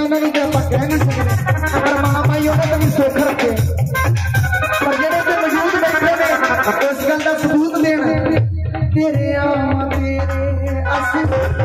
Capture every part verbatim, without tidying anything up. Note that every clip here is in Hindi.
उन्होंने तो आप कह नहीं सकते, पर महामाई उन्होंने भी सुख रखे। पर जेडे ते मौजूद बैठे ने इस गल का सबूत देना तेरे आम तेरे असी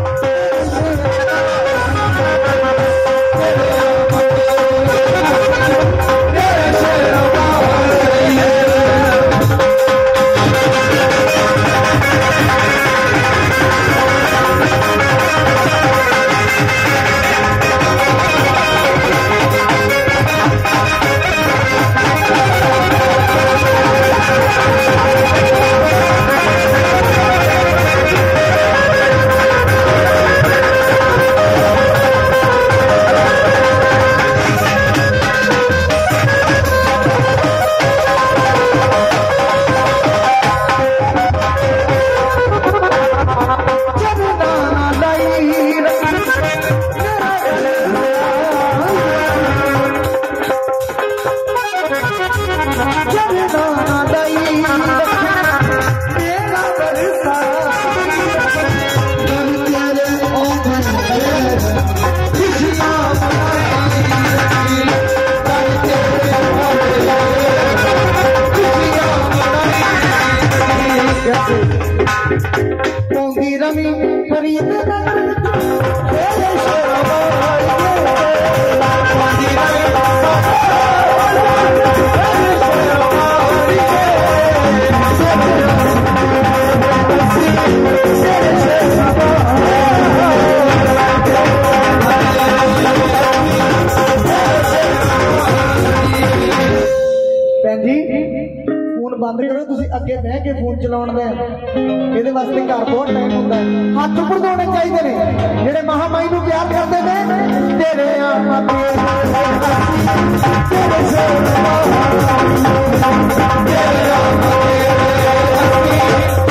बंद करो तुम अगे बह के फोन चलाने ये वास्ते घर बहुत टाइम होता है। हाथ ऊपर धोने चाहिए ने जेडे महामाई को प्यार करते हैं तेरे तेरे